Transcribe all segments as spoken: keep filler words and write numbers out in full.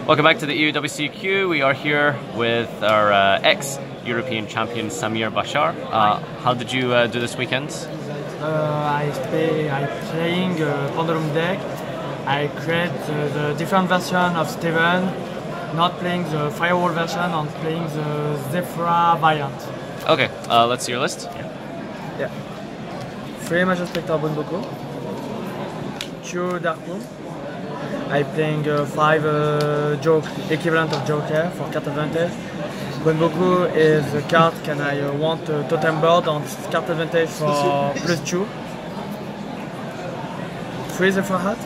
Welcome back to the E U W C Q. We are here with our uh, ex-European champion Samir Bashar. Uh, how did you uh, do this weekend? Uh, I play, I playing uh, Pendulum deck. I create uh, the different version of Steven, not playing the Firewall version, and playing the Zefra variant. Okay, uh, let's see your list. Yeah. Three Major Spectre Bunboku, two Dark Room. I playing uh, five uh, joke equivalent of Joker for card advantage. Bunboku is a card can I uh, want uh, totem board on card advantage for plus two. Three Zephyr Hat.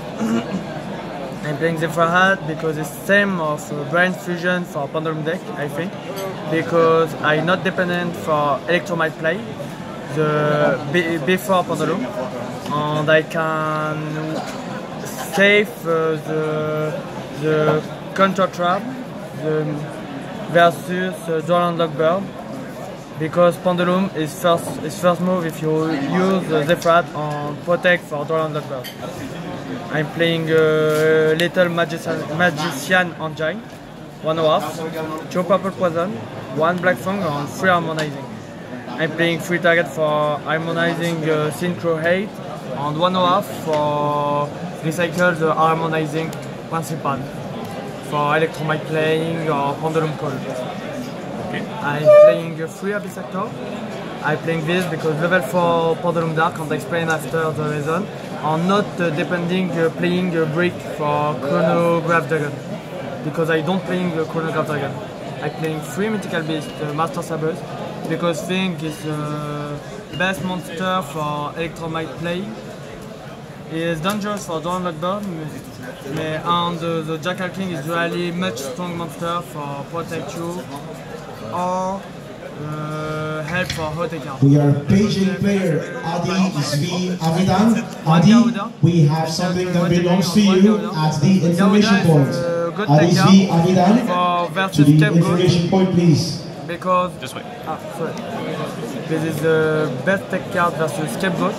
I'm playing Zephyr Hat because it's same of uh, Brain Fusion for Pendulum deck, I think, because I'm not dependent for Electromite play the before Pendulum, and I can save uh, the the counter trap the, versus uh, Dual Unlock Bird, because Pendulum is first is first move if you use uh, Zephyr Hat on protect for Dual Unlock Bird. I'm playing uh, Little Magician, Magician Engine, one half, two Purple Poison, one Black Fang, and three Harmonizing. I'm playing three target for Harmonizing uh, Synchro eight, and one half for recycle the Harmonizing Principal for Electromite playing or Pendulum Call. Okay. I'm playing uh, three Abyss Actor. I'm playing this because level four Pendulum Dark, and I explain after the reason. I'm not uh, depending uh, playing a brick for Chronograph Dragon, because I don't playing uh, Chronograph Dragon. I'm playing three Mythical Beast uh, Master Sabers, because Fink is the uh, best monster for Electromite play. It is dangerous for Dual Unlock Bird, and uh, the Jackal King is really much strong monster for protect you or uh, help for hot card. We are patient player. Adi is being Avidan. Adi, we have something that belongs to you at the information point. Adi is being Avidan to the information point, please. Because just wait. Ah, sorry. This is the best tech card versus Scapegoat.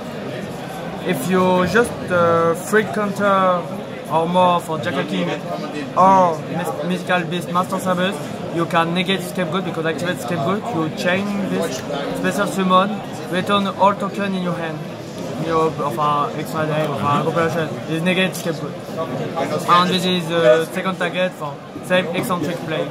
If you just uh, free counter or more for Jackal King or Mythical Beast Master Sabers, you can negate Scapegoat, because activate Scapegoat, you chain this special summon, return all token in your hand. Your of our extra day of our operation is negate Scapegoat. And this is the second target for same eccentric play.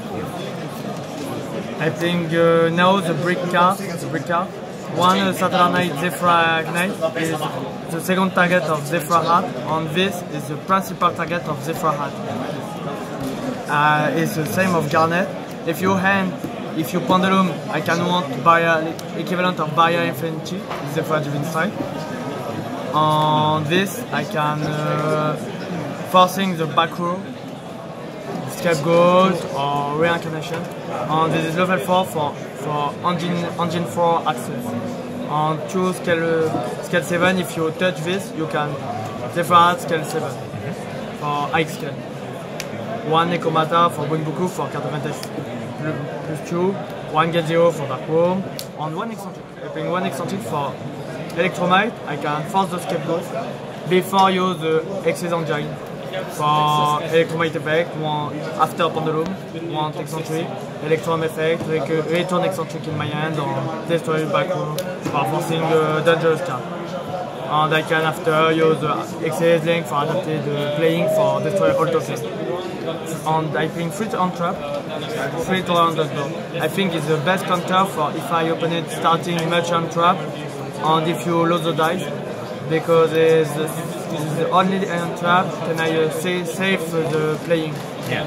I think uh, now the brick card, the brick card. One uh, Satellite Zephyr Knight is the second target of Zephyr Hat, and this is the principal target of Zephyr Hat. Uh, it's the same of Garnet. If you hand, if you Pendulum, I can want barrier equivalent of Barrier Infinity, Zephyr Divine Strike. On this, I can uh, forcing the back row, Scapegoat or Reincarnation. And this is level four for for engine engine four access. On two scale scale seven, if you touch this, you can Zephyr Hat scale seven for high scale. One Necromata for Bunboku for card advantage plus two, one Get Zero for Dark Room, and one Eccentric. I'm playing one Eccentric for Electromite. I can force the Scapegoat before you use the Excess Engine for Electromite effect, one after Pendulum, one Eccentric, Electrum effect, return Eccentric in my hand, or destroy back row for forcing a dangerous card. And I can after use the Excess Link for adapted uh, playing for destroy all tokens. And I think three on trap, three to on the door. I think it's the best counter for if I open it starting much on trap, and if you lose the dice, because it's, it's the only on trap can I uh, say, save the playing. Yeah.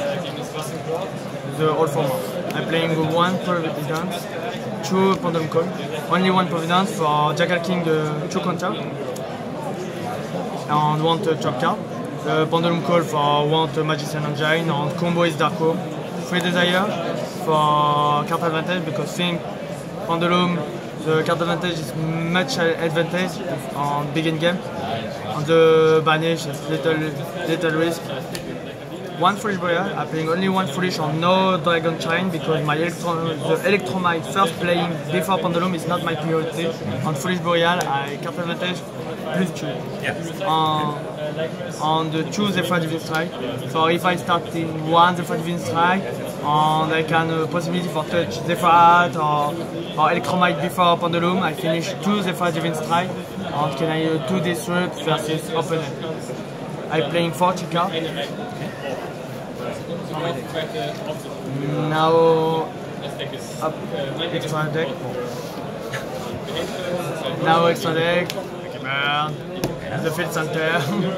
The old format. I'm playing one Providence, two Pendulum Call, only one Providence for Jackal King, uh, two counter, and one uh, trap card. Uh, Pendulum Call for one uh, Magician Engine, and combo is Dark Room. Free Desire for card advantage, because think Pendulum, the card advantage is much advantage on begin game. On the banish, little little risk. One Foolish Boreal, I'm playing only one Foolish on no Dragon Chain, because my Electro, the Electromite first playing before Pendulum is not my priority. On Foolish Boreal, I card advantage plus two. Yeah. Uh, on the two Zephyr Divine Strike. So if I start in one Zephyr Divine Strike, and I can uh, possibility for touch Zephyr Hat or, or Electromite before Pendulum, I finish two Zephyr Divine Strike, and can I uh, two Disrupt versus opponent. I'm playing forty cards. Now, up, extra deck. Now extra deck, burn, the field center.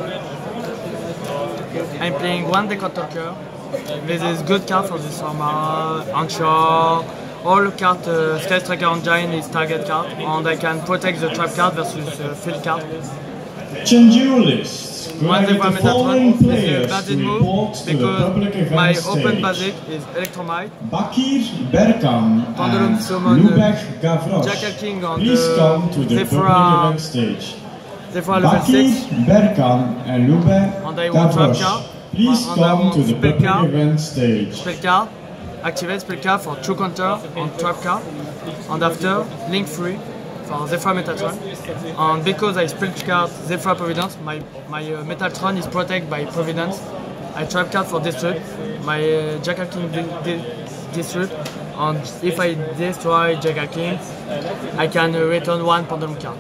I'm playing one Decoder Talker. This is good card for this summer. Onshore, all card uh, Sky Striker Engine is target card, and I can protect the trap card versus uh, field card. Change your list. One Zephyr Metatron is a basic move because my open basic is Electromite. Bakir Berkan Pendulum and Summon Lubek Gavroche. Jackal King on Please the come to the Zephyr, public event stage. Zephyr level Bakir six. Berkan and Lubek And I want trap Gavroche. card. Please And I come want to the spell public card. event stage. Spell card. Activate spell card for true counter on trap card. And after, link free for Zephyr Metatron. And because I spell card Zephyr Providence, my, my uh, Metatron is protected by Providence. I trap card for Disrupt, my uh, Jackal King di di Disrupt. And if I destroy Jackal King, I can uh, return one Pendulum card.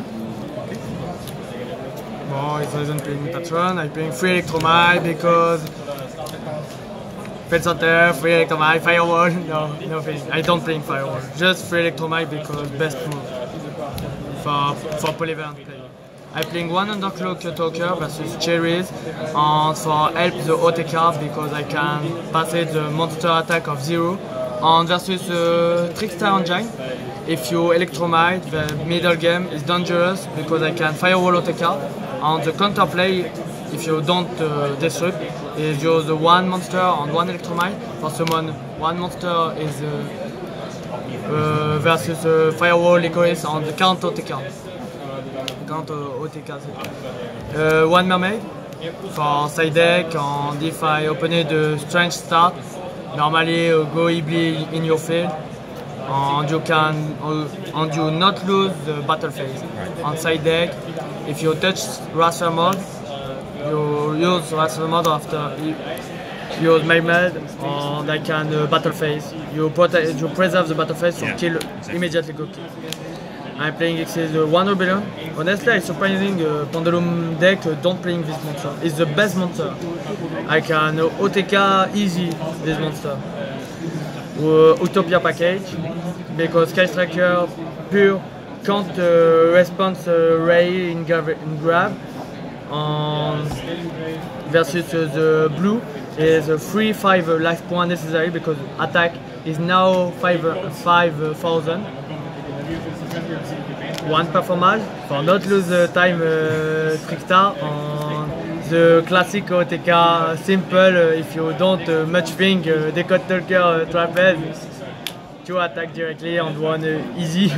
Bon, it doesn't play Metatron, I'm playing free Electromite because Field Center, free Electromite, Firewall, no, nothing. I don't play Firewall, just free Electromite because best move for, for polyvalent play. I'm playing one Undercloak Talker versus Cherries and for help the O T card because I can pass it the monster attack of zero. And versus uh, Trickstar Engine, if you Electromite, the middle game is dangerous because I can Firewall O T card. And the counterplay, if you don't uh, disrupt, is use the one monster and one Electromite. For summon one monster is uh, uh, versus uh, Firewall, Licorice, and the count O T card. Count uh, O T card. Uh, one Mermaid for side deck, and if I open it the Strange Start, normally uh, go Ibli in your field. And you can uh, and you not lose the battle phase. On side deck, if you touch Raster mode, you use Raster mode after you use Maymed, and I can uh, battle phase. You protect, you preserve the battle phase, so yeah, kill exactly. Immediately go kill. I'm playing X is uh, one Rebellion. Honestly, I'm surprising uh, Pendulum deck uh, don't playing this monster. It's the best monster. I can uh, O T K easy this monster. Uh, Utopia package because Sky Striker pure can't uh, response uh, ray in, in grab um, versus uh, the blue is a three five uh, life point necessary because attack is now five thousand. One performance for not lose the time uh, Trickstar on the classic O T K simple uh, if you don't uh, much think uh, Decoder Talker uh, trapeze, two attack directly and one uh, easy.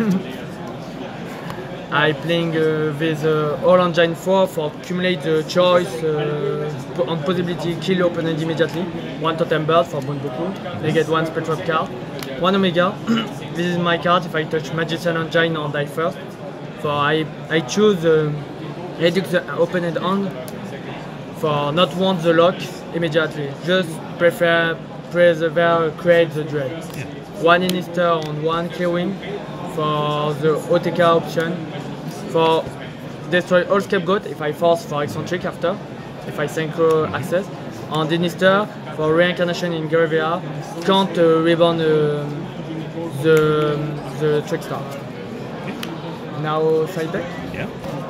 I playing uh, with uh, All Engine four for accumulate the choice uh, and possibility kill opponent immediately. One Totem Bird for Bunboku. They get one Spectral card. One Omega. This is my card if I touch Magician Engine or die first. So I, I choose uh, reduce the opponent hand for not want the lock immediately. Just prefer preserve create the dread. Yeah. One Inister and one Clearwing for the O T K option. For destroy all scapegoat if I force for eccentric after, if I synchro access. And Inister for reincarnation in Graveyard can't uh, rebound uh, the the Trickstar. Now side deck. Yeah.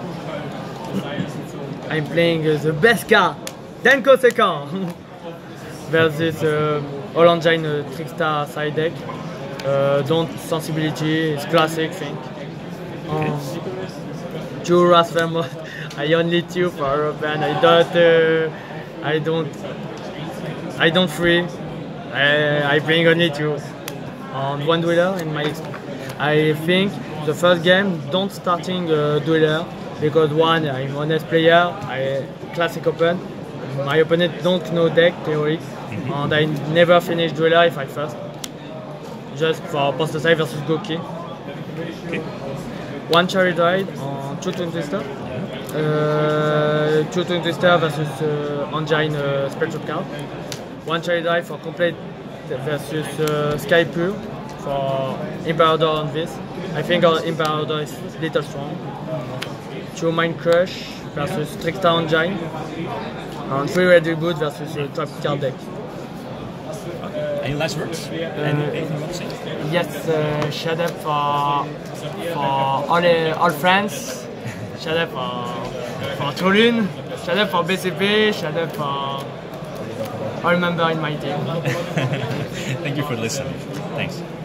I'm playing uh, the best card, Denko Sekan, versus uh, All Engine uh, Trickstar side deck. Uh, don't sensibility, it's classic thing. Um, two Raster mode. I only two for European. I don't. Uh, I don't. I don't free. I I bring only two. And one dueler in my. I think the first game don't starting uh, dueler because one I'm honest player. I classic open. My opponent don't know deck theory, mm-hmm. and I never finish dueler if I first. Just for post side versus Goki. Okay. One Chariot Ride on two Twin Twister. Uh, two Tongue Twister versus uh, Engine uh, Spectrum Card. One Cherry Dive for Complete versus uh, Sky Pure for Imperator on this. I think our Imperator is a little strong. Two Mind Crush versus Trickster Engine. And three Red Reboot versus uh, Trap Card deck. Any last words? Uh, Anything you want to say? Yes, uh, shout out for, for all, uh, all friends. Shout out for, for Trolun. Shout out for B C P. Shout out for all members in my team. Thank you for listening. Thanks.